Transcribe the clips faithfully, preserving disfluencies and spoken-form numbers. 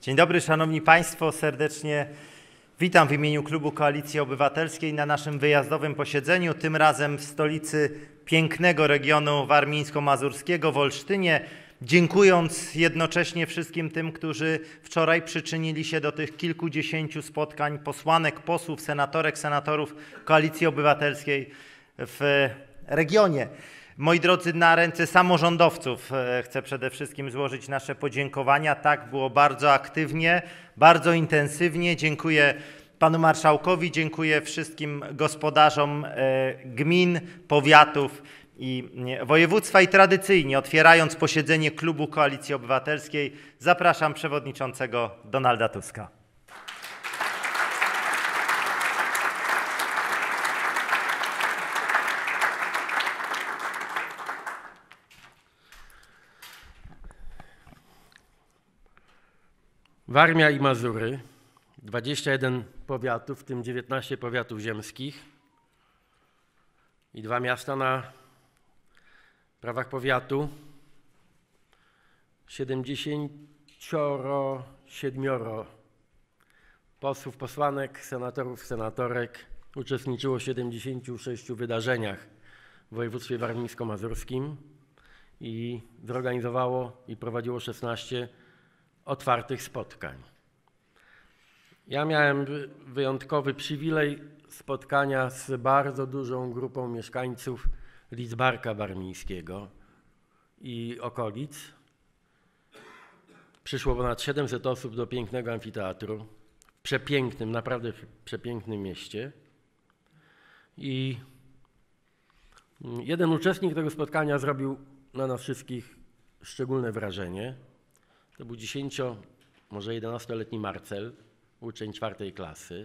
Dzień dobry, Szanowni Państwo, serdecznie witam w imieniu Klubu Koalicji Obywatelskiej na naszym wyjazdowym posiedzeniu, tym razem w stolicy pięknego regionu warmińsko-mazurskiego, w Olsztynie, dziękując jednocześnie wszystkim tym, którzy wczoraj przyczynili się do tych kilkudziesięciu spotkań posłanek, posłów, senatorek, senatorów Koalicji Obywatelskiej w regionie. Moi drodzy, na ręce samorządowców chcę przede wszystkim złożyć nasze podziękowania. Tak, było bardzo aktywnie, bardzo intensywnie. Dziękuję panu marszałkowi, dziękuję wszystkim gospodarzom gmin, powiatów i województwa. I tradycyjnie, otwierając posiedzenie Klubu Koalicji Obywatelskiej, zapraszam przewodniczącego Donalda Tuska. Warmia i Mazury, dwadzieścia jeden powiatów, w tym dziewiętnaście powiatów ziemskich i dwa miasta na prawach powiatu, siedemdziesiąt siedem posłów, posłanek, senatorów, senatorek uczestniczyło w siedemdziesięciu sześciu wydarzeniach w województwie warmińsko-mazurskim i zorganizowało i prowadziło szesnaście otwartych spotkań. Ja miałem wyjątkowy przywilej spotkania z bardzo dużą grupą mieszkańców Lidzbarka Warmińskiego i okolic. Przyszło ponad siedemset osób do pięknego amfiteatru, w przepięknym, naprawdę przepięknym mieście. I jeden uczestnik tego spotkania zrobił na nas wszystkich szczególne wrażenie. To był dziesięcio, może jedenastoletni Marcel, uczeń czwartej klasy,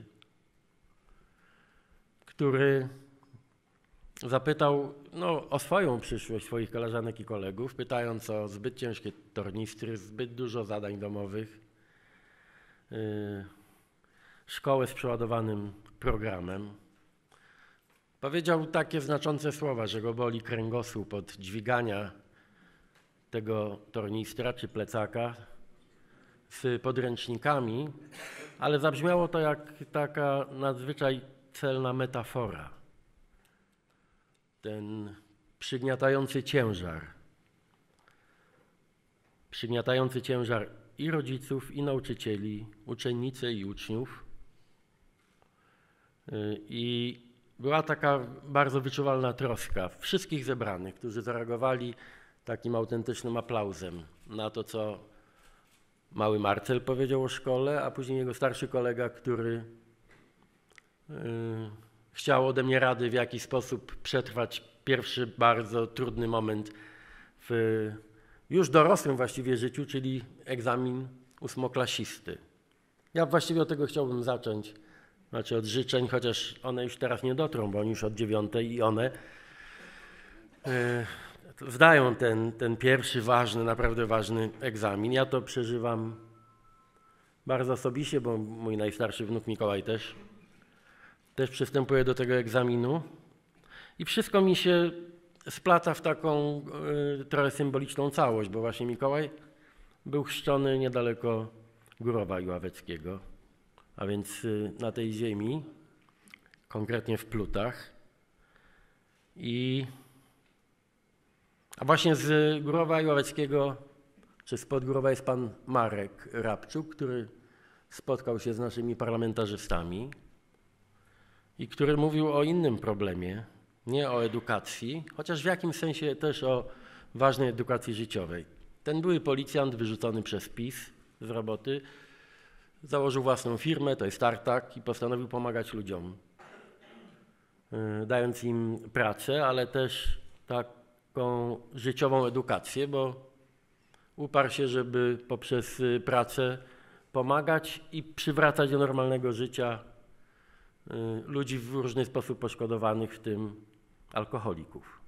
który zapytał no, o swoją przyszłość swoich koleżanek i kolegów, pytając o zbyt ciężkie tornistry, zbyt dużo zadań domowych, yy, szkołę z przeładowanym programem. Powiedział takie znaczące słowa, że go boli kręgosłup od dźwigania tego tornistra czy plecaka z podręcznikami, ale zabrzmiało to jak taka nadzwyczaj celna metafora. Ten przygniatający ciężar, przygniatający ciężar i rodziców, i nauczycieli, uczennice i uczniów. I była taka bardzo wyczuwalna troska wszystkich zebranych, którzy zareagowali takim autentycznym aplauzem na to, co mały Marcel powiedział o szkole, a później jego starszy kolega, który yy, chciał ode mnie rady, w jaki sposób przetrwać pierwszy bardzo trudny moment w już dorosłym właściwie życiu, czyli egzamin ósmoklasisty. Ja właściwie od tego chciałbym zacząć, znaczy od życzeń, chociaż one już teraz nie dotrą, bo oni już od dziewiątej i one yy, zdają ten, ten pierwszy ważny, naprawdę ważny egzamin. Ja to przeżywam bardzo osobiście, bo mój najstarszy wnuk Mikołaj też, też przystępuje do tego egzaminu i wszystko mi się splata w taką y, trochę symboliczną całość, bo właśnie Mikołaj był chrzczony niedaleko Górowa Iławeckiego, a więc y, na tej ziemi, konkretnie w Plutach. I A właśnie z Górowa Iławeckiego, czy spod Górowa jest pan Marek Rabczuk, który spotkał się z naszymi parlamentarzystami i który mówił o innym problemie, nie o edukacji, chociaż w jakimś sensie też o ważnej edukacji życiowej. Ten były policjant wyrzucony przez PiS z roboty, założył własną firmę, to jest Tartak, i postanowił pomagać ludziom, dając im pracę, ale też tak taką życiową edukację, bo uparł się, żeby poprzez pracę pomagać i przywracać do normalnego życia ludzi w różny sposób poszkodowanych, w tym alkoholików.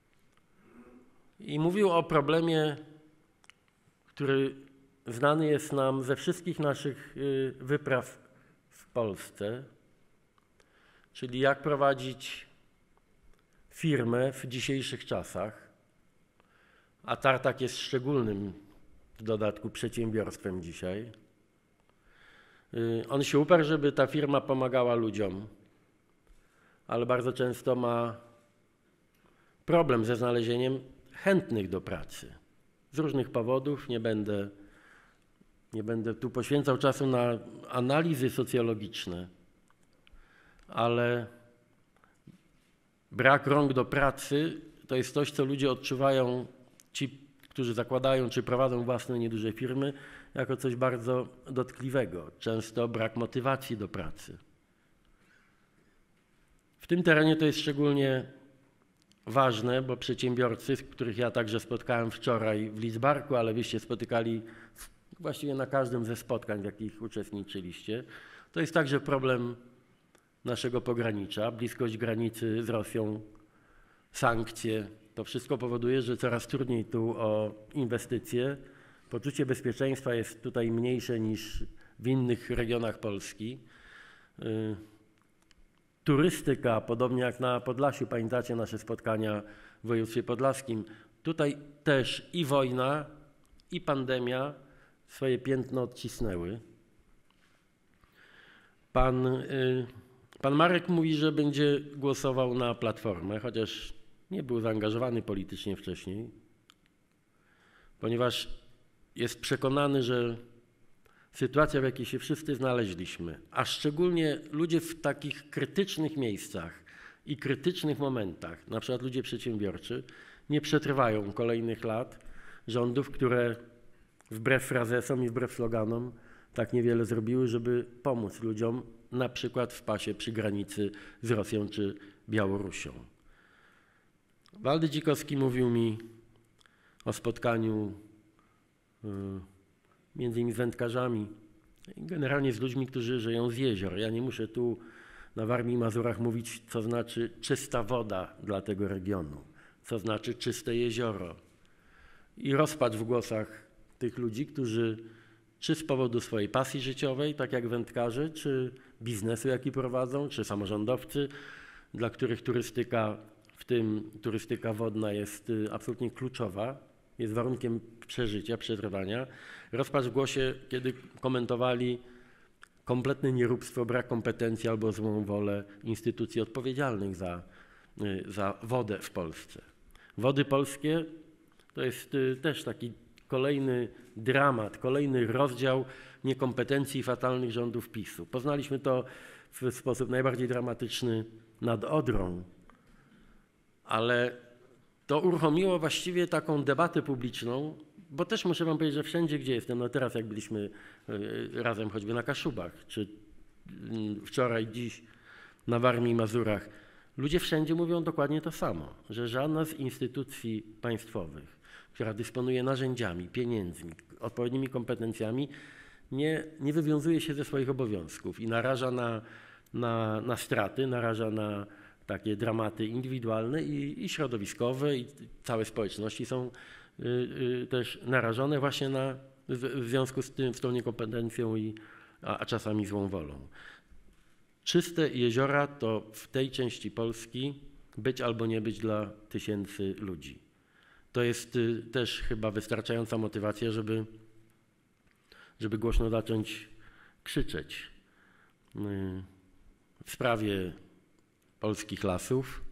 I mówił o problemie, który znany jest nam ze wszystkich naszych wypraw w Polsce, czyli jak prowadzić firmę w dzisiejszych czasach, a Tartak jest szczególnym w dodatku przedsiębiorstwem dzisiaj, On się uparł, żeby ta firma pomagała ludziom, ale bardzo często ma problem ze znalezieniem chętnych do pracy. Z różnych powodów, nie będę, nie będę tu poświęcał czasu na analizy socjologiczne, ale brak rąk do pracy to jest coś, co ludzie odczuwają, ci, którzy zakładają czy prowadzą własne nieduże firmy, jako coś bardzo dotkliwego. Często brak motywacji do pracy. W tym terenie to jest szczególnie ważne, bo przedsiębiorcy, z których ja także spotkałem wczoraj w Lidzbarku, ale wyście spotykali właściwie na każdym ze spotkań, w jakich uczestniczyliście, to jest także problem naszego pogranicza, bliskość granicy z Rosją, sankcje. To wszystko powoduje, że coraz trudniej tu o inwestycje. Poczucie bezpieczeństwa jest tutaj mniejsze niż w innych regionach Polski. Turystyka, podobnie jak na Podlasiu, pamiętacie nasze spotkania w województwie podlaskim, tutaj też i wojna, i pandemia swoje piętno odcisnęły. Pan, y, pan Marek mówi, że będzie głosował na Platformę, chociaż nie był zaangażowany politycznie wcześniej, ponieważ jest przekonany, że sytuacja, w jakiej się wszyscy znaleźliśmy, a szczególnie ludzie w takich krytycznych miejscach i krytycznych momentach, na przykład ludzie przedsiębiorczy, nie przetrwają kolejnych lat rządów, które wbrew frazesom i wbrew sloganom tak niewiele zrobiły, żeby pomóc ludziom, na przykład w pasie przy granicy z Rosją czy Białorusią. Waldy Dzikowski mówił mi o spotkaniu y, między innymi z wędkarzami, generalnie z ludźmi, którzy żyją z jezior. Ja nie muszę tu na Warmii i Mazurach mówić, co znaczy czysta woda dla tego regionu, co znaczy czyste jezioro. I rozpacz w głosach tych ludzi, którzy czy z powodu swojej pasji życiowej, tak jak wędkarze, czy biznesu, jaki prowadzą, czy samorządowcy, dla których turystyka, w tym turystyka wodna jest absolutnie kluczowa, jest warunkiem przeżycia, przetrwania. Rozpacz w głosie, kiedy komentowali kompletne nieróbstwo, brak kompetencji albo złą wolę instytucji odpowiedzialnych za, za wodę w Polsce. Wody polskie to jest też taki kolejny dramat, kolejny rozdział niekompetencji i fatalnych rządów PiSu. Poznaliśmy to w sposób najbardziej dramatyczny nad Odrą, ale to uruchomiło właściwie taką debatę publiczną, bo też muszę wam powiedzieć, że wszędzie, gdzie jestem, no teraz jak byliśmy razem choćby na Kaszubach, czy wczoraj, dziś na Warmii i Mazurach, ludzie wszędzie mówią dokładnie to samo, że żadna z instytucji państwowych, która dysponuje narzędziami, pieniędzmi, odpowiednimi kompetencjami, nie, nie wywiązuje się ze swoich obowiązków i naraża na, na, na straty, naraża na takie dramaty indywidualne i, i środowiskowe, i całe społeczności są y, y, też narażone właśnie na, w, w związku z tym, z tą niekompetencją i, a, a czasami złą wolą. Czyste jeziora to w tej części Polski być albo nie być dla tysięcy ludzi. To jest y, też chyba wystarczająca motywacja, żeby, żeby głośno zacząć krzyczeć y, w sprawie polskich lasów.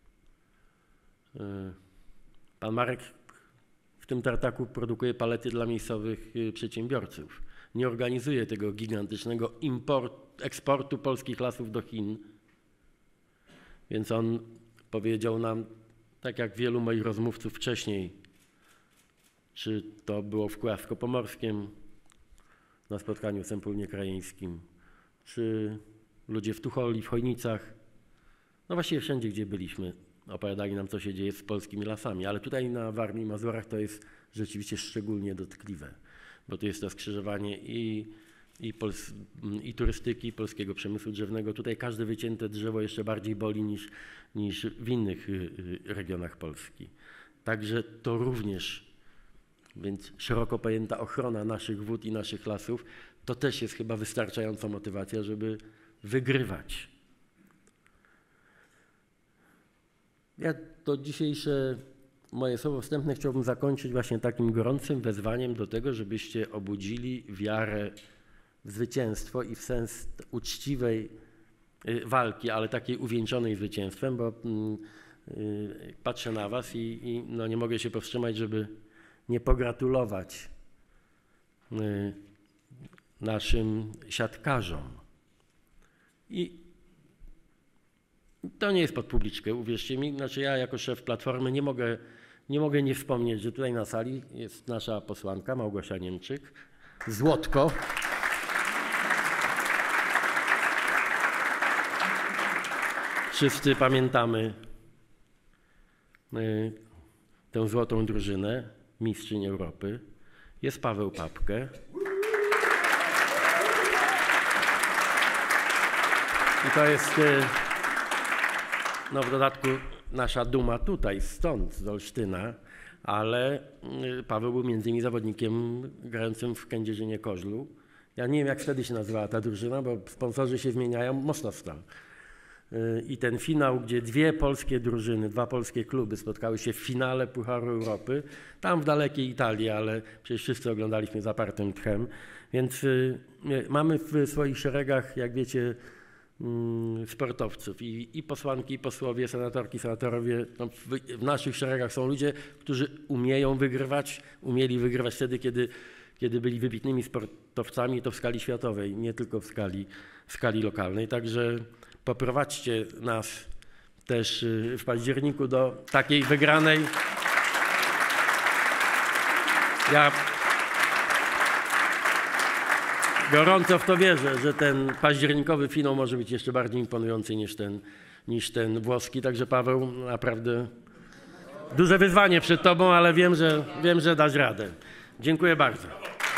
Pan Marek w tym tartaku produkuje palety dla miejscowych przedsiębiorców. Nie organizuje tego gigantycznego import, eksportu polskich lasów do Chin. Więc on powiedział nam, tak jak wielu moich rozmówców wcześniej, czy to było w Kujawsko-Pomorskiem na spotkaniu w Sępólnie Krajeńskim, czy ludzie w Tucholi, w Chojnicach, no właściwie wszędzie, gdzie byliśmy, opowiadali nam, co się dzieje z polskimi lasami, ale tutaj na Warmii i Mazurach to jest rzeczywiście szczególnie dotkliwe, bo tu jest to skrzyżowanie i, i, pols, i turystyki, polskiego przemysłu drzewnego. Tutaj każde wycięte drzewo jeszcze bardziej boli niż, niż w innych regionach Polski. Także to również, więc szeroko pojęta ochrona naszych wód i naszych lasów, to też jest chyba wystarczająca motywacja, żeby wygrywać. Ja to dzisiejsze moje słowo wstępne chciałbym zakończyć właśnie takim gorącym wezwaniem do tego, żebyście obudzili wiarę w zwycięstwo i w sens uczciwej walki, ale takiej uwieńczonej zwycięstwem, bo patrzę na was i, i no nie mogę się powstrzymać, żeby nie pogratulować naszym siatkarzom. I to nie jest pod publiczkę, uwierzcie mi. Znaczy ja jako szef Platformy nie mogę, nie mogę nie wspomnieć, że tutaj na sali jest nasza posłanka Małgosia Niemczyk, Złotko. Wszyscy pamiętamy y, tę złotą drużynę, mistrzyń Europy. Jest Paweł Papke. I to jest y, no w dodatku nasza duma tutaj, stąd, z Olsztyna, ale y, Paweł był między innymi zawodnikiem grającym w Kędzierzynie Koźlu. Ja nie wiem, jak wtedy się nazywała ta drużyna, bo sponsorzy się zmieniają, mocno stal. I ten finał, gdzie dwie polskie drużyny, dwa polskie kluby spotkały się w finale Pucharu Europy, tam w dalekiej Italii, ale przecież wszyscy oglądaliśmy zapartym tchem, więc y, mamy w swoich szeregach, jak wiecie, y, sportowców i, i posłanki, i posłowie, senatorki, senatorowie. No, w, w naszych szeregach są ludzie, którzy umieją wygrywać, umieli wygrywać wtedy, kiedy, kiedy byli wybitnymi sportowcami, to w skali światowej, nie tylko w skali, w skali lokalnej, także poprowadźcie nas też w październiku do takiej wygranej. Ja gorąco w to wierzę, że ten październikowy finał może być jeszcze bardziej imponujący niż ten, niż ten włoski. Także Paweł, naprawdę duże wyzwanie przed tobą, ale wiem, że, wiem, że dasz radę. Dziękuję bardzo.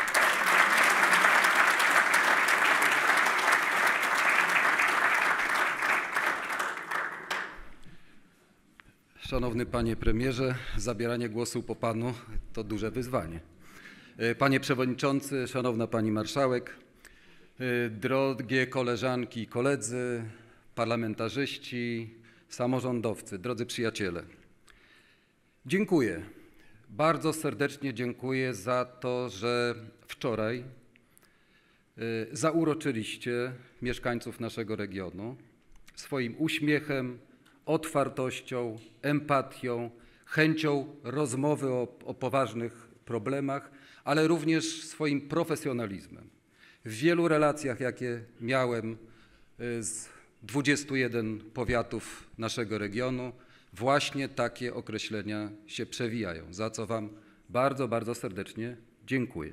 Szanowny panie premierze, zabieranie głosu po panu to duże wyzwanie. Panie przewodniczący, szanowna pani marszałek, drogie koleżanki i koledzy, parlamentarzyści, samorządowcy, drodzy przyjaciele. Dziękuję, bardzo serdecznie dziękuję za to, że wczoraj zauroczyliście mieszkańców naszego regionu swoim uśmiechem, otwartością, empatią, chęcią rozmowy o, o poważnych problemach, ale również swoim profesjonalizmem. W wielu relacjach, jakie miałem z dwudziestu jeden powiatów naszego regionu, właśnie takie określenia się przewijają, za co wam bardzo, bardzo serdecznie dziękuję.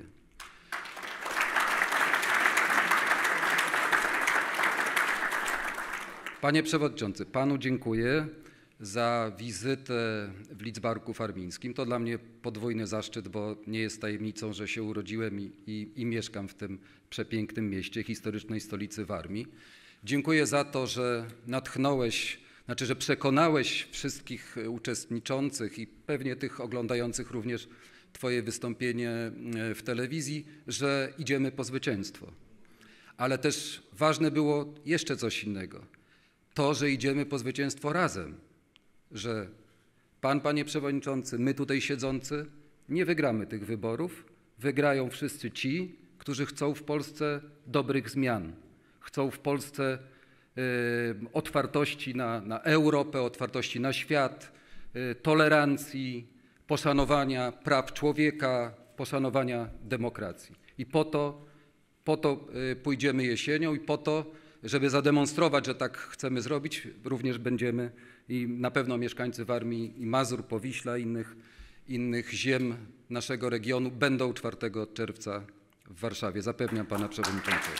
Panie przewodniczący, panu dziękuję za wizytę w Lidzbarku Warmińskim. To dla mnie podwójny zaszczyt, bo nie jest tajemnicą, że się urodziłem i, i, i mieszkam w tym przepięknym mieście, historycznej stolicy Warmii. Dziękuję za to, że natchnąłeś, znaczy, że przekonałeś wszystkich uczestniczących i pewnie tych oglądających również twoje wystąpienie w telewizji, że idziemy po zwycięstwo. Ale też ważne było jeszcze coś innego. To, że idziemy po zwycięstwo razem, że pan, panie przewodniczący, my tutaj siedzący nie wygramy tych wyborów, wygrają wszyscy ci, którzy chcą w Polsce dobrych zmian, chcą w Polsce y, otwartości na, na Europę, otwartości na świat, y, tolerancji, poszanowania praw człowieka, poszanowania demokracji. I po to, po to y, pójdziemy jesienią i po to, żeby zademonstrować, że tak chcemy zrobić, również będziemy i na pewno mieszkańcy Warmii i Mazur, Powiśla, innych, innych ziem naszego regionu będą czwartego czerwca w Warszawie. Zapewniam pana przewodniczącego.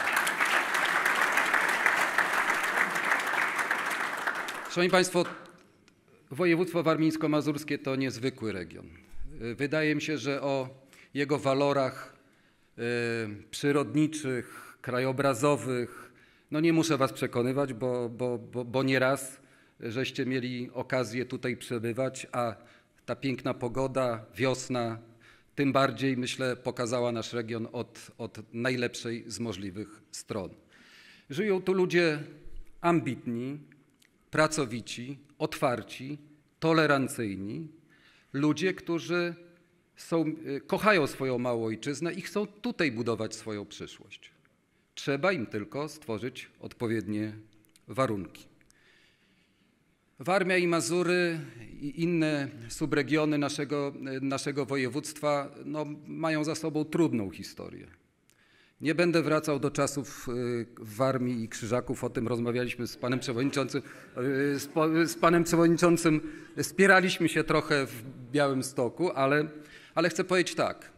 Szanowni państwo, województwo warmińsko-mazurskie to niezwykły region. Wydaje mi się, że o jego walorach y, przyrodniczych, krajobrazowych, no nie muszę was przekonywać, bo, bo, bo, bo nieraz żeście mieli okazję tutaj przebywać, a ta piękna pogoda, wiosna, tym bardziej, myślę, pokazała nasz region od, od najlepszej z możliwych stron. Żyją tu ludzie ambitni, pracowici, otwarci, tolerancyjni, ludzie, którzy są, kochają swoją małą ojczyznę i chcą tutaj budować swoją przyszłość. Trzeba im tylko stworzyć odpowiednie warunki. Warmia i Mazury i inne subregiony naszego, naszego województwa no, mają za sobą trudną historię. Nie będę wracał do czasów w Warmii i Krzyżaków, o tym rozmawialiśmy z panem przewodniczącym. Z, z panem przewodniczącym spieraliśmy się trochę w Białymstoku, ale, ale chcę powiedzieć tak.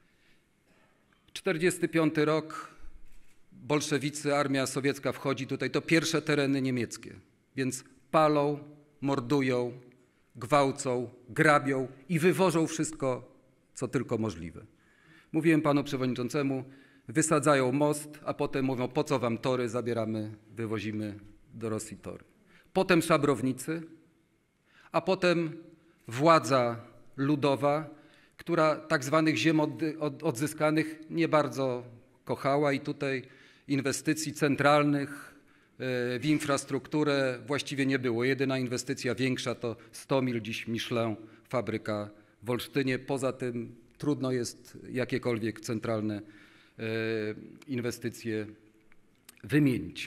czterdziesty piąty rok, bolszewicy, armia sowiecka wchodzi tutaj, to pierwsze tereny niemieckie, więc palą, mordują, gwałcą, grabią i wywożą wszystko, co tylko możliwe. Mówiłem panu przewodniczącemu, wysadzają most, a potem mówią, po co wam tory, zabieramy, wywozimy do Rosji tory. Potem szabrownicy, a potem władza ludowa, która tak zwanych ziem odzyskanych nie bardzo kochała i tutaj inwestycji centralnych w infrastrukturę właściwie nie było. Jedyna inwestycja większa to sto mil dziś Michelin, fabryka w Olsztynie. Poza tym trudno jest jakiekolwiek centralne inwestycje wymienić.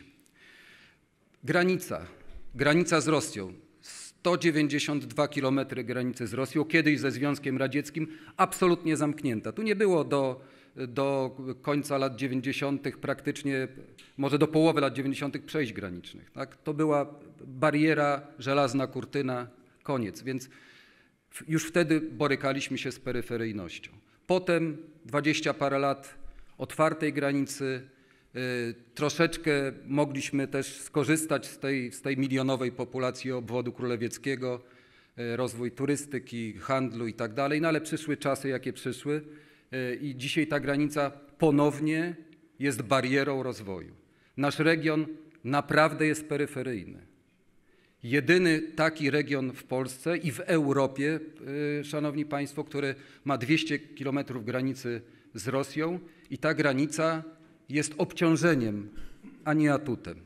Granica, granica z Rosją. sto dziewięćdziesiąt dwa kilometry granicy z Rosją, kiedyś ze Związkiem Radzieckim, absolutnie zamknięta. Tu nie było do, do końca lat dziewięćdziesiątych praktycznie, może do połowy lat dziewięćdziesiątych przejść granicznych. Tak? To była bariera, żelazna kurtyna, koniec. Więc już wtedy borykaliśmy się z peryferyjnością. Potem dwadzieścia parę lat otwartej granicy, troszeczkę mogliśmy też skorzystać z tej, z tej milionowej populacji obwodu królewieckiego, rozwój turystyki, handlu i tak dalej, no ale przyszły czasy, jakie przyszły i dzisiaj ta granica ponownie jest barierą rozwoju. Nasz region naprawdę jest peryferyjny. Jedyny taki region w Polsce i w Europie, szanowni państwo, który ma dwieście kilometrów granicy z Rosją i ta granica jest obciążeniem, a nie atutem.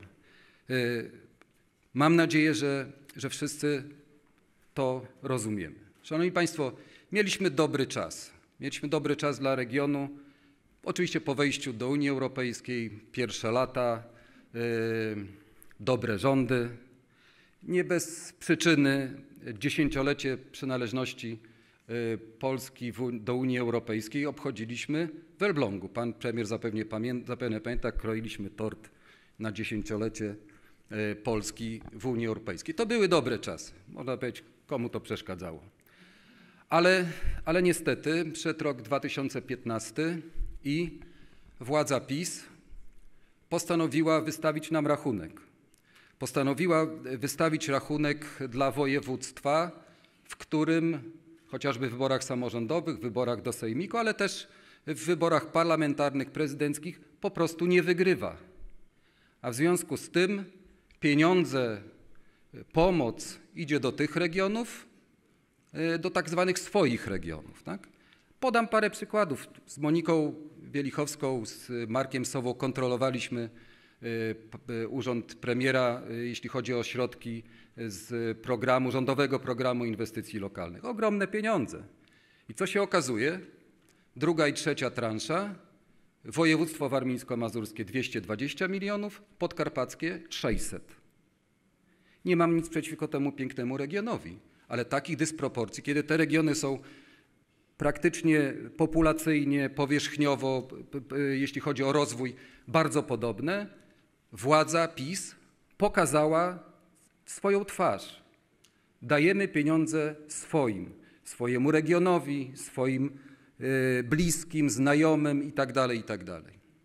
Mam nadzieję, że, że wszyscy to rozumiemy. Szanowni państwo, mieliśmy dobry czas. Mieliśmy dobry czas dla regionu. Oczywiście po wejściu do Unii Europejskiej, pierwsze lata, yy, dobre rządy. Nie bez przyczyny dziesięciolecie przynależności Polski do Unii Europejskiej obchodziliśmy w Elblągu. Pan premier zapewne pamięta, zapewne pamięta, kroiliśmy tort na dziesięciolecie Polski w Unii Europejskiej. To były dobre czasy. Można powiedzieć, komu to przeszkadzało. Ale, ale niestety przyszedł rok dwa tysiące piętnasty i władza PiS postanowiła wystawić nam rachunek. Postanowiła wystawić rachunek dla województwa, w którym chociażby w wyborach samorządowych, w wyborach do sejmiku, ale też w wyborach parlamentarnych, prezydenckich po prostu nie wygrywa. A w związku z tym pieniądze, pomoc idzie do tych regionów, do tak zwanych swoich regionów. Tak? Podam parę przykładów. Z Moniką Wielichowską, z Markiem Sową kontrolowaliśmy urząd premiera, jeśli chodzi o środki z programu, rządowego programu inwestycji lokalnych. Ogromne pieniądze. I co się okazuje? Druga i trzecia transza, województwo warmińsko-mazurskie dwieście dwadzieścia milionów, podkarpackie sześćset. Nie mam nic przeciwko temu pięknemu regionowi, ale takich dysproporcji, kiedy te regiony są praktycznie populacyjnie, powierzchniowo, jeśli chodzi o rozwój, bardzo podobne, władza PiS pokazała swoją twarz. Dajemy pieniądze swoim, swojemu regionowi, swoim y, bliskim, znajomym itd., itd.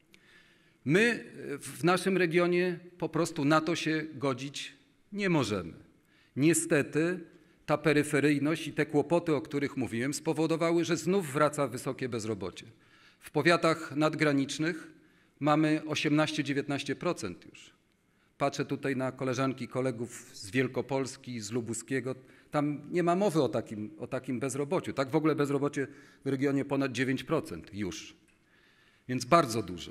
My w naszym regionie po prostu na to się godzić nie możemy. Niestety ta peryferyjność i te kłopoty, o których mówiłem, spowodowały, że znów wraca wysokie bezrobocie. W powiatach nadgranicznych mamy osiemnaście do dziewiętnastu procent już. Patrzę tutaj na koleżanki i kolegów z Wielkopolski, z Lubuskiego. Tam nie ma mowy o takim, o takim bezrobociu. Tak w ogóle bezrobocie w regionie ponad dziewięć procent już. Więc bardzo duże.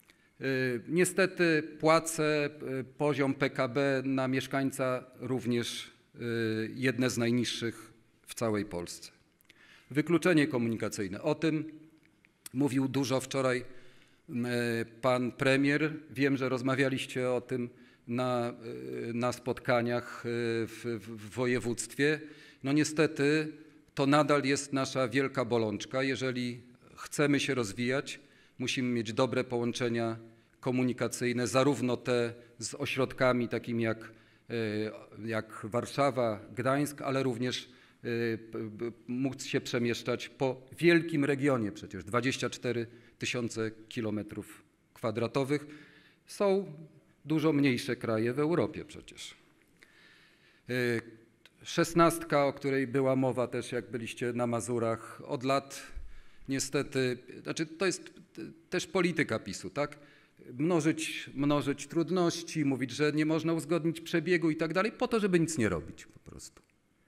Niestety płace, poziom P K B na mieszkańca również jedne z najniższych w całej Polsce. Wykluczenie komunikacyjne. O tym mówił dużo wczoraj Pan premier, wiem, że rozmawialiście o tym na, na spotkaniach w, w województwie. No niestety to nadal jest nasza wielka bolączka. Jeżeli chcemy się rozwijać, musimy mieć dobre połączenia komunikacyjne, zarówno te z ośrodkami takimi jak, jak Warszawa, Gdańsk, ale również móc się przemieszczać po wielkim regionie, przecież dwadzieścia cztery tysiące kilometrów kwadratowych. Są dużo mniejsze kraje w Europie przecież. Szesnastka, o której była mowa też, jak byliście na Mazurach, od lat niestety, znaczy to jest też polityka PiSu, tak? Mnożyć, mnożyć trudności, mówić, że nie można uzgodnić przebiegu i tak dalej, po to, żeby nic nie robić po prostu.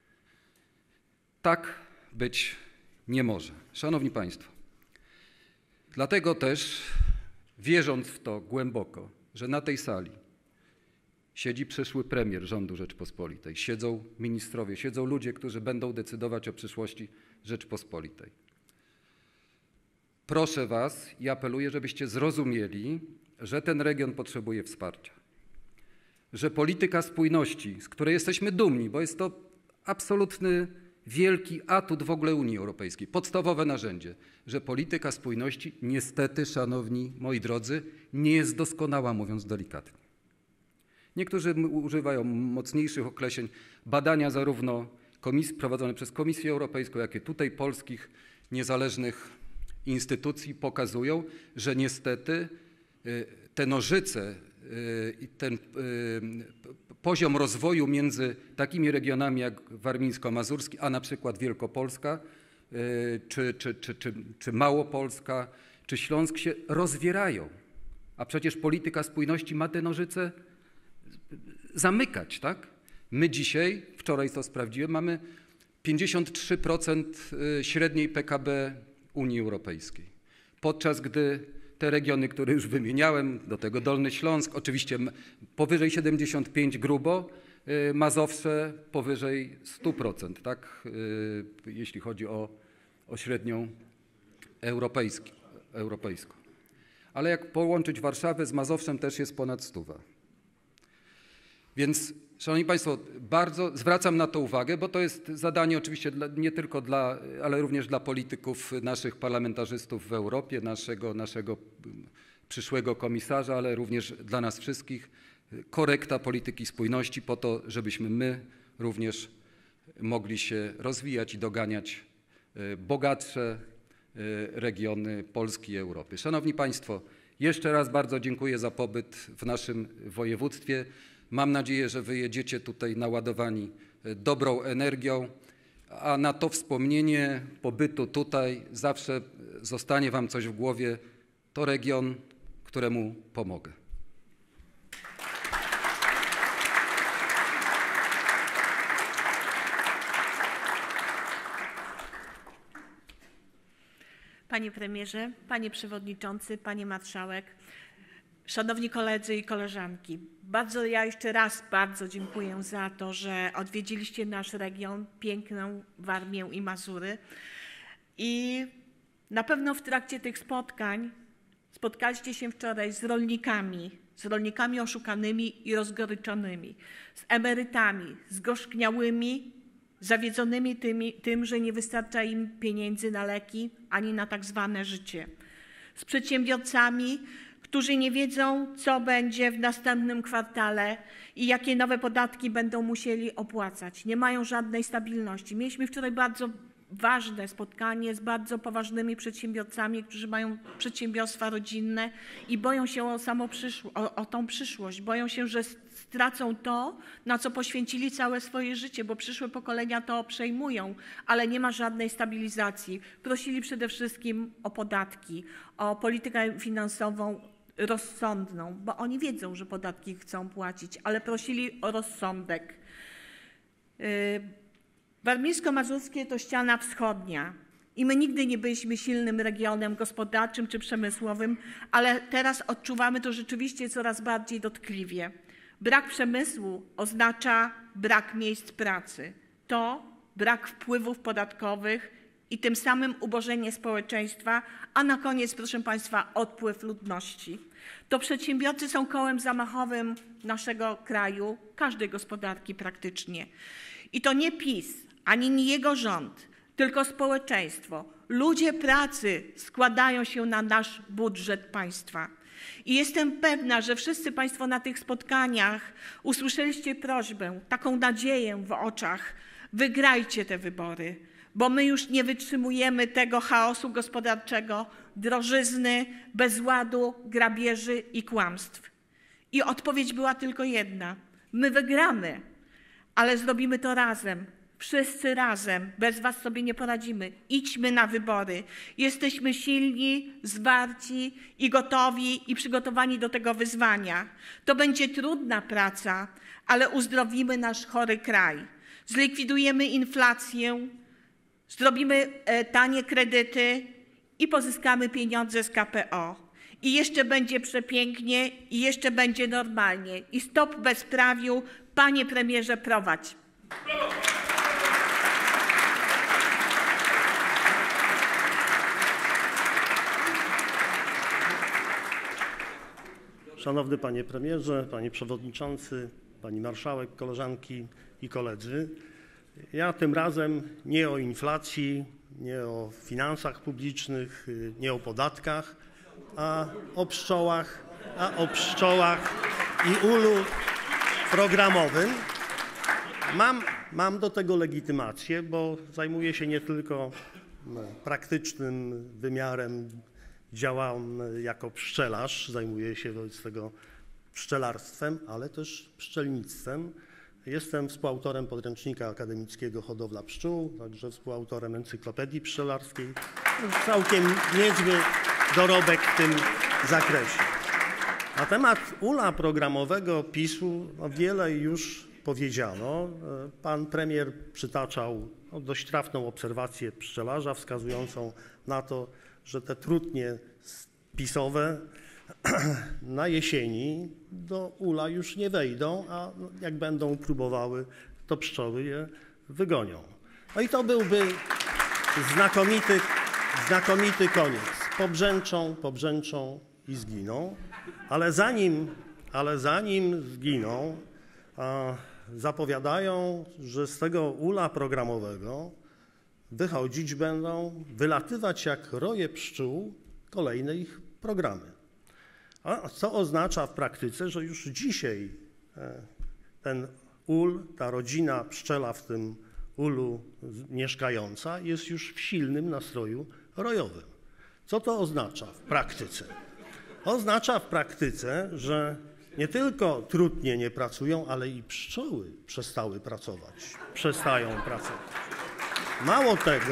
Tak być nie może. Szanowni Państwo, dlatego też, wierząc w to głęboko, że na tej sali siedzi przyszły premier rządu Rzeczpospolitej, siedzą ministrowie, siedzą ludzie, którzy będą decydować o przyszłości Rzeczpospolitej. Proszę Was i apeluję, żebyście zrozumieli, że ten region potrzebuje wsparcia. Że polityka spójności, z której jesteśmy dumni, bo jest to absolutny wielki atut w ogóle Unii Europejskiej, podstawowe narzędzie, że polityka spójności niestety, szanowni moi drodzy, nie jest doskonała, mówiąc delikatnie. Niektórzy używają mocniejszych określeń. Badania zarówno komis- prowadzone przez Komisję Europejską, jak i tutaj polskich niezależnych instytucji pokazują, że niestety te nożyce i ten poziom rozwoju między takimi regionami jak warmińsko-mazurski, a na przykład Wielkopolska, czy, czy, czy, czy, czy Małopolska, czy Śląsk się rozwierają. A przecież polityka spójności ma te nożyce zamykać, tak? My dzisiaj, wczoraj to sprawdziłem, mamy pięćdziesiąt trzy procent średniej P K B Unii Europejskiej. Podczas gdy te regiony, które już wymieniałem, do tego Dolny Śląsk, oczywiście powyżej siedemdziesiąt pięć grubo, Mazowsze powyżej sto procent, tak? Jeśli chodzi o, o średnią europejską. europejską. Ale jak połączyć Warszawę z Mazowszem, też jest ponad stuwa. Więc, Szanowni Państwo, bardzo zwracam na to uwagę, bo to jest zadanie oczywiście dla, nie tylko dla, ale również dla polityków, naszych parlamentarzystów w Europie, naszego, naszego przyszłego komisarza, ale również dla nas wszystkich. Korekta polityki spójności po to, żebyśmy my również mogli się rozwijać i doganiać bogatsze regiony Polski i Europy. Szanowni Państwo, jeszcze raz bardzo dziękuję za pobyt w naszym województwie. Mam nadzieję, że wyjedziecie tutaj naładowani dobrą energią, a na to wspomnienie pobytu tutaj zawsze zostanie Wam coś w głowie. To region, któremu pomogę. Panie premierze, panie przewodniczący, pani marszałek, szanowni koledzy i koleżanki, bardzo ja jeszcze raz bardzo dziękuję za to, że odwiedziliście nasz region, piękną Warmię i Mazury i na pewno w trakcie tych spotkań spotkaliście się wczoraj z rolnikami, z rolnikami oszukanymi i rozgoryczonymi, z emerytami, zgorzkniałymi, zawiedzonymi tymi, tym, że nie wystarcza im pieniędzy na leki ani na tak zwane życie. Z przedsiębiorcami, którzy nie wiedzą, co będzie w następnym kwartale i jakie nowe podatki będą musieli opłacać. Nie mają żadnej stabilności. Mieliśmy wczoraj bardzo ważne spotkanie z bardzo poważnymi przedsiębiorcami, którzy mają przedsiębiorstwa rodzinne i boją się o, samo przyszło, o, o tą przyszłość. Boją się, że stracą to, na co poświęcili całe swoje życie, bo przyszłe pokolenia to przejmują, ale nie ma żadnej stabilizacji. Prosili przede wszystkim o podatki, o politykę finansową rozsądną, bo oni wiedzą, że podatki chcą płacić, ale prosili o rozsądek. Warmińsko-Mazurskie to ściana wschodnia i my nigdy nie byliśmy silnym regionem gospodarczym czy przemysłowym, ale teraz odczuwamy to rzeczywiście coraz bardziej dotkliwie. Brak przemysłu oznacza brak miejsc pracy. To brak wpływów podatkowych i tym samym ubożenie społeczeństwa, a na koniec, proszę Państwa, odpływ ludności. To przedsiębiorcy są kołem zamachowym naszego kraju, każdej gospodarki praktycznie. I to nie PiS, ani nie jego rząd, tylko społeczeństwo. Ludzie pracy składają się na nasz budżet państwa. I jestem pewna, że wszyscy Państwo na tych spotkaniach usłyszeliście prośbę, taką nadzieję w oczach. Wygrajcie te wybory, bo my już nie wytrzymujemy tego chaosu gospodarczego, drożyzny, bezładu, grabieży i kłamstw. I odpowiedź była tylko jedna. My wygramy, ale zrobimy to razem. Wszyscy razem, bez was sobie nie poradzimy. Idźmy na wybory. Jesteśmy silni, zwarci i gotowi i przygotowani do tego wyzwania. To będzie trudna praca, ale uzdrowimy nasz chory kraj. Zlikwidujemy inflację, zrobimy tanie kredyty i pozyskamy pieniądze z K P O. I jeszcze będzie przepięknie i jeszcze będzie normalnie. I stop bezprawiu. Panie premierze, prowadź. Szanowny Panie Premierze, Panie Przewodniczący, Pani Marszałek, koleżanki i koledzy. Ja tym razem nie o inflacji, nie o finansach publicznych, nie o podatkach, a o pszczołach, a o pszczołach i ulu programowym. Mam, mam do tego legitymację, bo zajmuję się nie tylko praktycznym wymiarem, działam jako pszczelarz, zajmuję się wobec tego pszczelarstwem, ale też pszczelnictwem. Jestem współautorem podręcznika akademickiego Hodowla pszczół, także współautorem encyklopedii pszczelarskiej. Całkiem niezły dorobek w tym zakresie. Na temat ula programowego PiS-u no wiele już powiedziano. Pan premier przytaczał no, dość trafną obserwację pszczelarza wskazującą na to, że te trutnie pisowe na jesieni do ula już nie wejdą, a jak będą próbowały, to pszczoły je wygonią. No i to byłby znakomity, znakomity koniec. Pobrzęczą, pobrzęczą i zginą, ale zanim, ale zanim zginą, a, zapowiadają, że z tego ula programowego wychodzić będą, wylatywać jak roje pszczół kolejne ich programy. A co oznacza w praktyce, że już dzisiaj ten ul, ta rodzina pszczela w tym ulu mieszkająca jest już w silnym nastroju rojowym. Co to oznacza w praktyce? Oznacza w praktyce, że nie tylko trutnie nie pracują, ale i pszczoły przestały pracować, przestają pracować. Mało tego,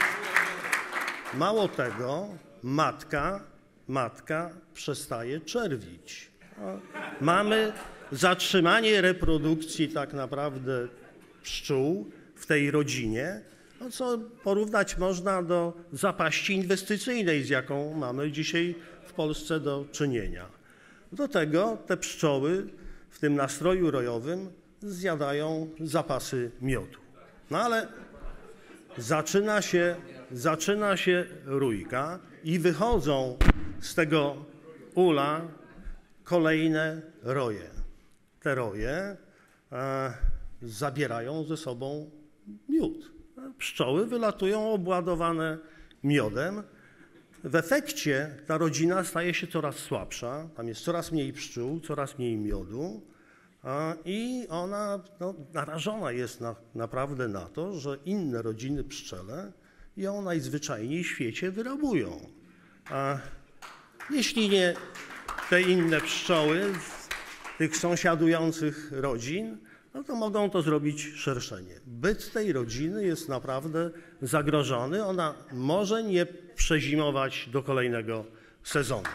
mało tego, matka, matka przestaje czerwić. Mamy zatrzymanie reprodukcji tak naprawdę pszczół w tej rodzinie, no co porównać można do zapaści inwestycyjnej, z jaką mamy dzisiaj w Polsce do czynienia. Do tego te pszczoły w tym nastroju rojowym zjadają zapasy miodu. No ale zaczyna się, zaczyna się rójka i wychodzą z tego ula kolejne roje. Te roje e, zabierają ze sobą miód. Pszczoły wylatują obładowane miodem. W efekcie ta rodzina staje się coraz słabsza, tam jest coraz mniej pszczół, coraz mniej miodu a, i ona no, narażona jest na, naprawdę na to, że inne rodziny pszczele ją najzwyczajniej w świecie wyrabują. A jeśli nie te inne pszczoły z tych sąsiadujących rodzin, no to mogą to zrobić szerszenie. Byt tej rodziny jest naprawdę zagrożony. Ona może nie przezimować do kolejnego sezonu.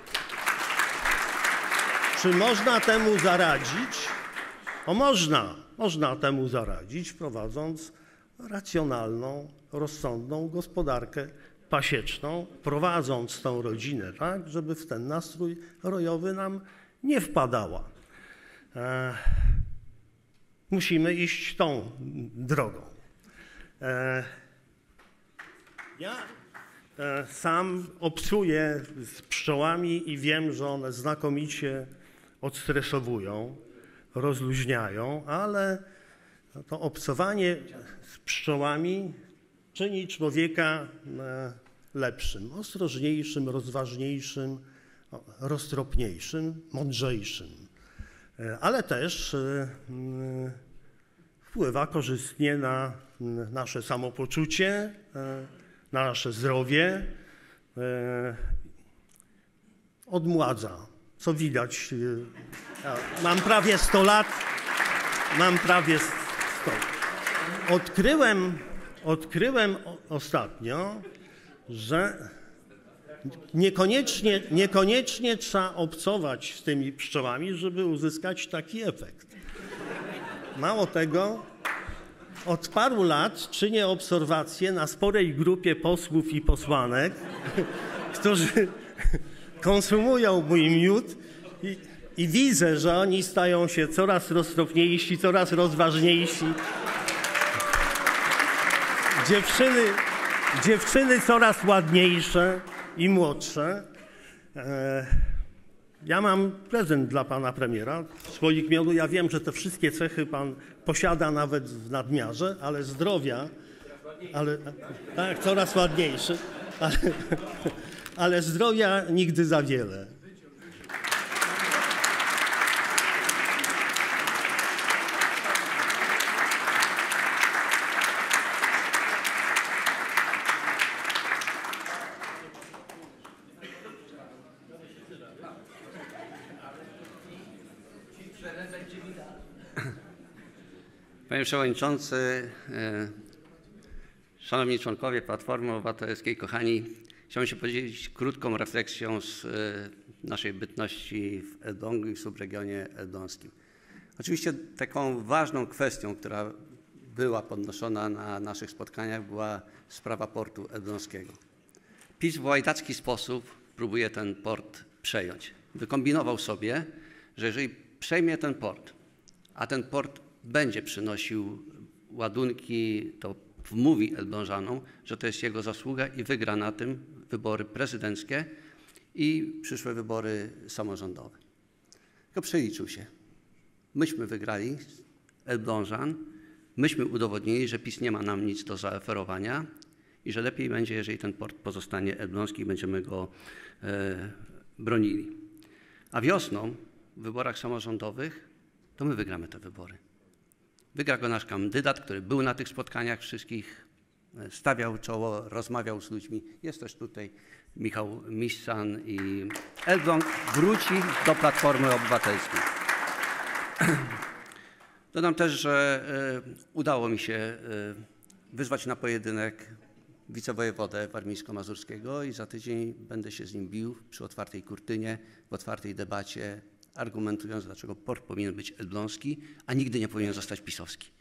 Czy można temu zaradzić? O, można. Można temu zaradzić, prowadząc racjonalną, rozsądną gospodarkę pasieczną, prowadząc tą rodzinę tak, żeby w ten nastrój rojowy nam nie wpadała. E Musimy iść tą drogą. Ja e, sam obcuję z pszczołami i wiem, że one znakomicie odstresowują, rozluźniają, ale to obcowanie z pszczołami czyni człowieka e, lepszym, ostrożniejszym, rozważniejszym, roztropniejszym, mądrzejszym. E, ale też e, wpływa korzystnie na nasze samopoczucie, na nasze zdrowie, odmładza, co widać. Ja mam prawie sto lat, mam prawie sto. Odkryłem, odkryłem ostatnio, że niekoniecznie, niekoniecznie trzeba obcować z tymi pszczołami, żeby uzyskać taki efekt. Mało tego, od paru lat czynię obserwacje na sporej grupie posłów i posłanek, którzy konsumują mój miód i, i widzę, że oni stają się coraz roztropniejsi, coraz rozważniejsi. Dziewczyny, dziewczyny coraz ładniejsze i młodsze. E, Ja mam prezent dla pana premiera, słoik miodu. Ja wiem, że te wszystkie cechy pan posiada nawet w nadmiarze, ale zdrowia, ale, tak, coraz ładniejszy, ale, ale zdrowia nigdy za wiele. Panie Przewodniczący, Szanowni Członkowie Platformy Obywatelskiej, kochani, chciałbym się podzielić krótką refleksją z naszej bytności w Elblągu i w subregionie elbląskim. Oczywiście taką ważną kwestią, która była podnoszona na naszych spotkaniach, była sprawa portu elbląskiego. PiS w łajdacki sposób próbuje ten port przejąć. Wykombinował sobie, że jeżeli przejmie ten port, a ten port będzie przynosił ładunki, to wmówi Elblążanom, że to jest jego zasługa i wygra na tym wybory prezydenckie i przyszłe wybory samorządowe. Tylko przeliczył się. Myśmy wygrali Elblążan, myśmy udowodnili, że PiS nie ma nam nic do zaoferowania i że lepiej będzie, jeżeli ten port pozostanie elbląski i będziemy go e, bronili. A wiosną w wyborach samorządowych to my wygramy te wybory. Wygra go nasz kandydat, który był na tych spotkaniach wszystkich, stawiał czoło, rozmawiał z ludźmi. Jest też tutaj Michał Miszczan i Elbląg wróci do Platformy Obywatelskiej. Dodam też, że udało mi się wyzwać na pojedynek wicewojewodę warmińsko-mazurskiego i za tydzień będę się z nim bił przy otwartej kurtynie, w otwartej debacie, argumentując, dlaczego port powinien być elbląski, a nigdy nie powinien zostać pisowski.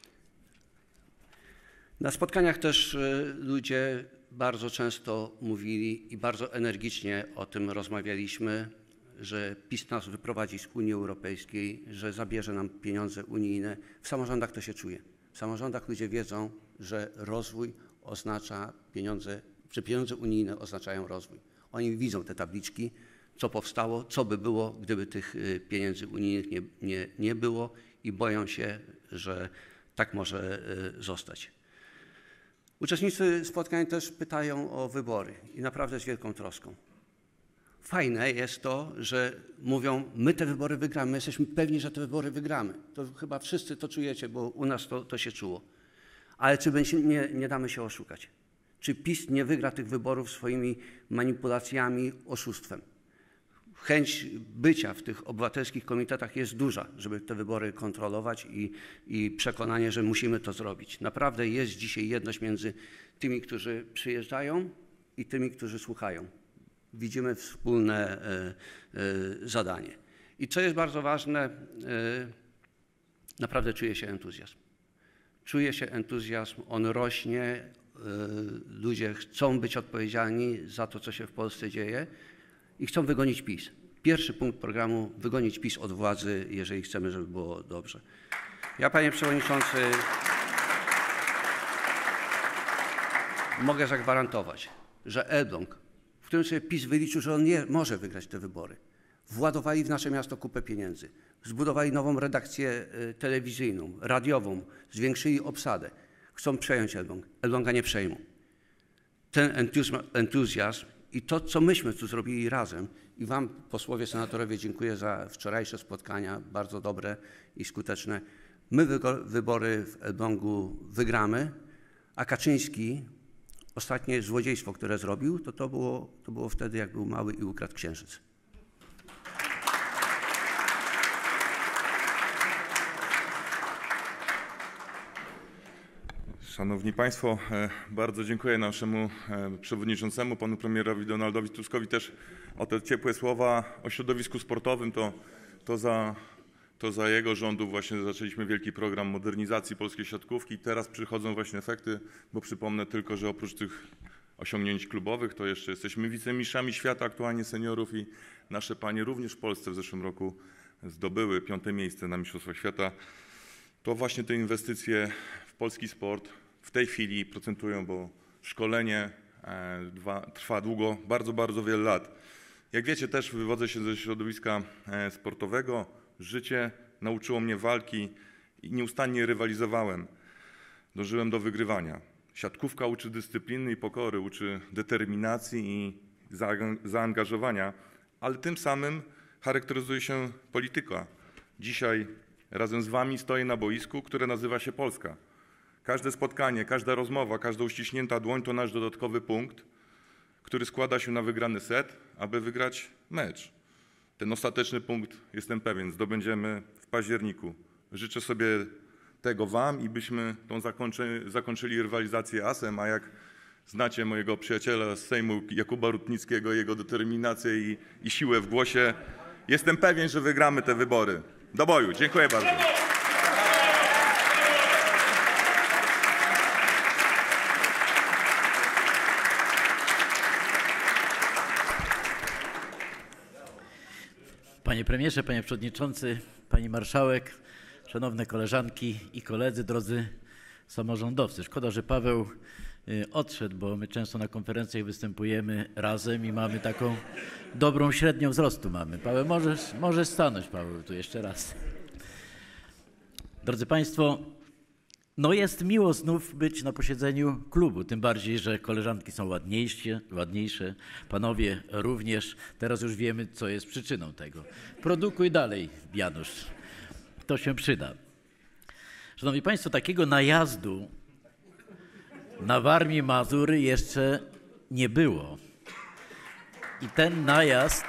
Na spotkaniach też ludzie bardzo często mówili i bardzo energicznie o tym rozmawialiśmy, że PiS nas wyprowadzi z Unii Europejskiej, że zabierze nam pieniądze unijne. W samorządach to się czuje. W samorządach ludzie wiedzą, że rozwój oznacza pieniądze, że pieniądze unijne oznaczają rozwój. Oni widzą te tabliczki, co powstało, co by było, gdyby tych pieniędzy unijnych nie, nie, nie było i boją się, że tak może zostać. Uczestnicy spotkań też pytają o wybory i naprawdę z wielką troską. Fajne jest to, że mówią, my te wybory wygramy, jesteśmy pewni, że te wybory wygramy. To chyba wszyscy to czujecie, bo u nas to, to się czuło. Ale czy nie, nie damy się oszukać? Czy PiS nie wygra tych wyborów swoimi manipulacjami, oszustwem? Chęć bycia w tych obywatelskich komitetach jest duża, żeby te wybory kontrolować i, i przekonanie, że musimy to zrobić. Naprawdę jest dzisiaj jedność między tymi, którzy przyjeżdżają i tymi, którzy słuchają. Widzimy wspólne y, y, zadanie. I co jest bardzo ważne, y, naprawdę czuje się entuzjazm. Czuje się entuzjazm, on rośnie, y, ludzie chcą być odpowiedzialni za to, co się w Polsce dzieje i chcą wygonić PiS. Pierwszy punkt programu, wygonić PiS od władzy, jeżeli chcemy, żeby było dobrze. Ja, panie przewodniczący, mogę zagwarantować, że Elbląg, w którym sobie PiS wyliczył, że on nie może wygrać te wybory, władowali w nasze miasto kupę pieniędzy, zbudowali nową redakcję telewizyjną, radiową, zwiększyli obsadę. Chcą przejąć Elbląg. Elbląga nie przejmą. Ten entuzjazm i to, co myśmy tu zrobili razem, i wam, posłowie, senatorowie, dziękuję za wczorajsze spotkania, bardzo dobre i skuteczne. My wybory w Elblągu wygramy, a Kaczyński, ostatnie złodziejstwo, które zrobił, to to było, to było wtedy, jak był mały i ukradł księżyc. Szanowni Państwo, bardzo dziękuję naszemu przewodniczącemu, panu premierowi Donaldowi Tuskowi też o te ciepłe słowa o środowisku sportowym. To, to, za, to za jego rządów właśnie zaczęliśmy wielki program modernizacji polskiej siatkówki. Teraz przychodzą właśnie efekty, bo przypomnę tylko, że oprócz tych osiągnięć klubowych to jeszcze jesteśmy wicemistrzami świata aktualnie seniorów i nasze panie również w Polsce w zeszłym roku zdobyły piąte miejsce na Mistrzostwach Świata. To właśnie te inwestycje w polski sport w tej chwili procentują, bo szkolenie dwa, trwa długo, bardzo, bardzo wiele lat. Jak wiecie, też wywodzę się ze środowiska sportowego. Życie nauczyło mnie walki i nieustannie rywalizowałem. Dążyłem do wygrywania. Siatkówka uczy dyscypliny i pokory, uczy determinacji i zaangażowania, ale tym samym charakteryzuje się polityka. Dzisiaj razem z wami stoję na boisku, które nazywa się Polska. Każde spotkanie, każda rozmowa, każda uściśnięta dłoń to nasz dodatkowy punkt, który składa się na wygrany set, aby wygrać mecz. Ten ostateczny punkt, jestem pewien, zdobędziemy w październiku. Życzę sobie tego wam i byśmy tą zakończy, zakończyli rywalizację asem, a jak znacie mojego przyjaciela z Sejmu, Jakuba Rutnickiego, jego determinację i, i siłę w głosie, jestem pewien, że wygramy te wybory. Do boju. Dziękuję bardzo. Panie premierze, panie przewodniczący, pani marszałek, szanowne koleżanki i koledzy, drodzy samorządowcy. Szkoda, że Paweł odszedł, bo my często na konferencjach występujemy razem i mamy taką dobrą średnią wzrostu mamy. Paweł, możesz, możesz stanąć, Paweł, tu jeszcze raz. Drodzy Państwo, no jest miło znów być na posiedzeniu klubu, tym bardziej, że koleżanki są ładniejsze, ładniejsze, panowie również. Teraz już wiemy, co jest przyczyną tego. Produkuj dalej, Janusz, to się przyda. Szanowni Państwo, takiego najazdu na Warmię Mazury jeszcze nie było. I ten najazd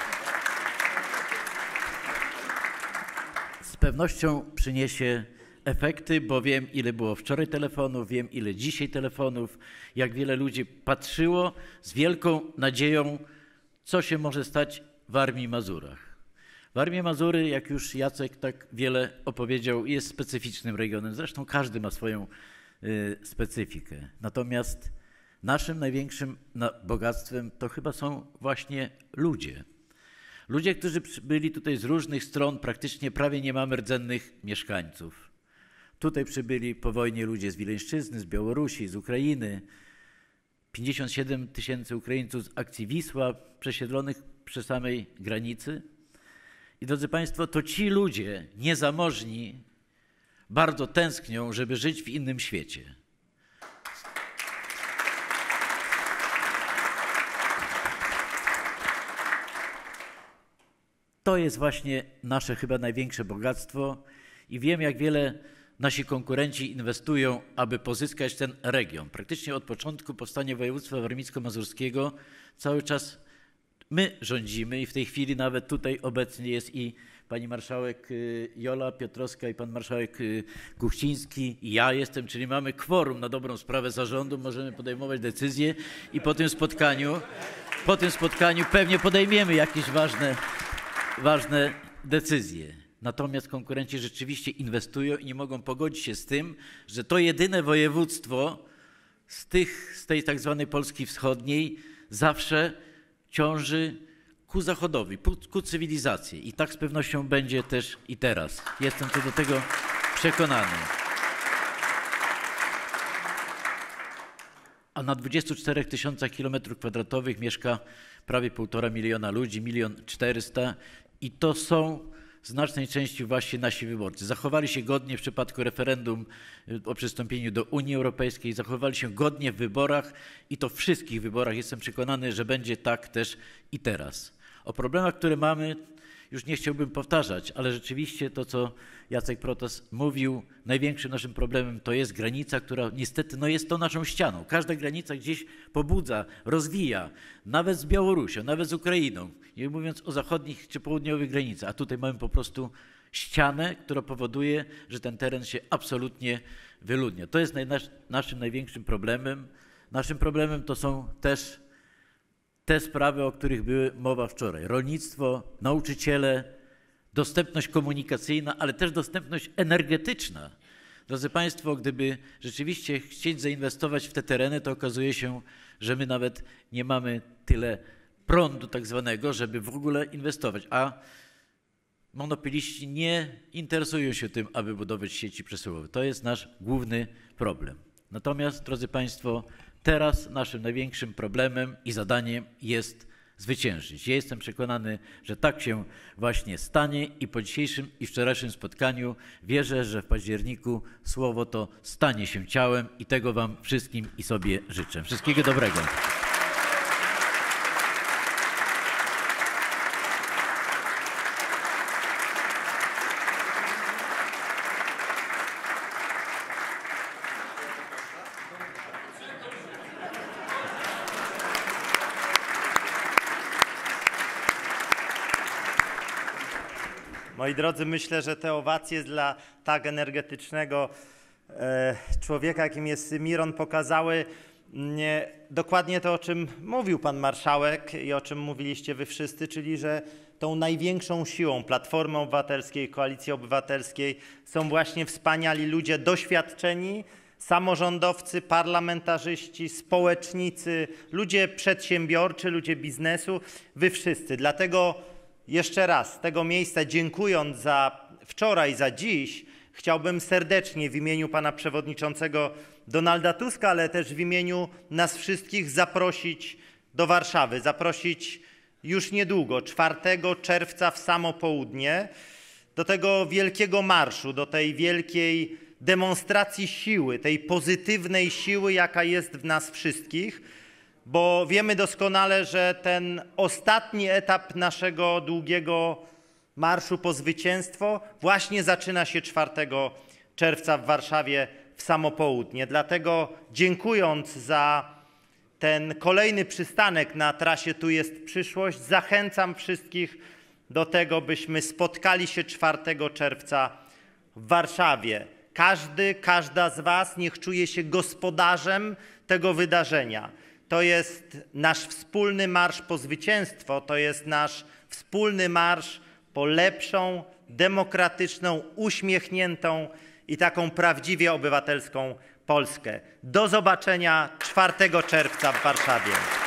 z pewnością przyniesie efekty, bo wiem, ile było wczoraj telefonów, wiem, ile dzisiaj telefonów, jak wiele ludzi patrzyło z wielką nadzieją, co się może stać w Warmii i Mazurach. Warmia Mazury, jak już Jacek tak wiele opowiedział, jest specyficznym regionem. Zresztą każdy ma swoją y, specyfikę. Natomiast naszym największym bogactwem to chyba są właśnie ludzie. Ludzie, którzy byli tutaj z różnych stron, praktycznie prawie nie mamy rdzennych mieszkańców. Tutaj przybyli po wojnie ludzie z Wileńszczyzny, z Białorusi, z Ukrainy. pięćdziesiąt siedem tysięcy Ukraińców z akcji Wisła, przesiedlonych przy samej granicy. I drodzy Państwo, to ci ludzie niezamożni bardzo tęsknią, żeby żyć w innym świecie. To jest właśnie nasze chyba największe bogactwo i wiem, jak wiele nasi konkurenci inwestują, aby pozyskać ten region. Praktycznie od początku powstania województwa warmińsko-mazurskiego cały czas my rządzimy i w tej chwili nawet tutaj obecnie jest i pani marszałek Jola Piotrowska i pan marszałek Kuchciński i ja jestem, czyli mamy kworum na dobrą sprawę zarządu, możemy podejmować decyzje i po tym spotkaniu, po tym spotkaniu pewnie podejmiemy jakieś ważne, ważne decyzje. Natomiast konkurenci rzeczywiście inwestują i nie mogą pogodzić się z tym, że to jedyne województwo z, tych, z tej tak zwanej Polski Wschodniej zawsze ciąży ku zachodowi, ku cywilizacji. I tak z pewnością będzie też i teraz. Jestem co do tego przekonany. A a na dwudziestu czterech tysiącach kilometrów kwadratowych mieszka prawie półtora miliona ludzi, milion czterysta i to są w znacznej części właśnie nasi wyborcy. Zachowali się godnie w przypadku referendum o przystąpieniu do Unii Europejskiej, zachowali się godnie w wyborach i to w wszystkich wyborach. Jestem przekonany, że będzie tak też i teraz. O problemach, które mamy, już nie chciałbym powtarzać, ale rzeczywiście to, co Jacek Protas mówił, największym naszym problemem to jest granica, która niestety no jest to naszą ścianą. Każda granica gdzieś pobudza, rozwija, nawet z Białorusią, nawet z Ukrainą, nie mówiąc o zachodnich czy południowych granicach, a tutaj mamy po prostu ścianę, która powoduje, że ten teren się absolutnie wyludnia. To jest naj, nasz, naszym największym problemem. Naszym problemem to są też te sprawy, o których była mowa wczoraj. Rolnictwo, nauczyciele, dostępność komunikacyjna, ale też dostępność energetyczna. Drodzy Państwo, gdyby rzeczywiście chcieć zainwestować w te tereny, to okazuje się, że my nawet nie mamy tyle prądu tak zwanego, żeby w ogóle inwestować. A monopoliści nie interesują się tym, aby budować sieci przesyłowe. To jest nasz główny problem. Natomiast, drodzy Państwo, teraz naszym największym problemem i zadaniem jest zwyciężyć. Ja jestem przekonany, że tak się właśnie stanie i po dzisiejszym i wczorajszym spotkaniu wierzę, że w październiku słowo to stanie się ciałem i tego Wam wszystkim i sobie życzę. Wszystkiego dobrego. Moi drodzy, myślę, że te owacje dla tak energetycznego e, człowieka, jakim jest Miron, pokazały nie, dokładnie to, o czym mówił pan marszałek i o czym mówiliście wy wszyscy, czyli że tą największą siłą Platformy Obywatelskiej, Koalicji Obywatelskiej są właśnie wspaniali ludzie doświadczeni, samorządowcy, parlamentarzyści, społecznicy, ludzie przedsiębiorczy, ludzie biznesu, wy wszyscy. Dlatego jeszcze raz z tego miejsca, dziękując za wczoraj, za dziś, chciałbym serdecznie w imieniu pana przewodniczącego Donalda Tuska, ale też w imieniu nas wszystkich zaprosić do Warszawy, zaprosić już niedługo, czwartego czerwca w samo południe, do tego wielkiego marszu, do tej wielkiej demonstracji siły, tej pozytywnej siły, jaka jest w nas wszystkich, bo wiemy doskonale, że ten ostatni etap naszego długiego marszu po zwycięstwo właśnie zaczyna się czwartego czerwca w Warszawie w samo południe. Dlatego dziękując za ten kolejny przystanek na trasie Tu jest przyszłość, zachęcam wszystkich do tego, byśmy spotkali się czwartego czerwca w Warszawie. Każdy, każda z was niech czuje się gospodarzem tego wydarzenia. To jest nasz wspólny marsz po zwycięstwo, to jest nasz wspólny marsz po lepszą, demokratyczną, uśmiechniętą i taką prawdziwie obywatelską Polskę. Do zobaczenia czwartego czerwca w Warszawie.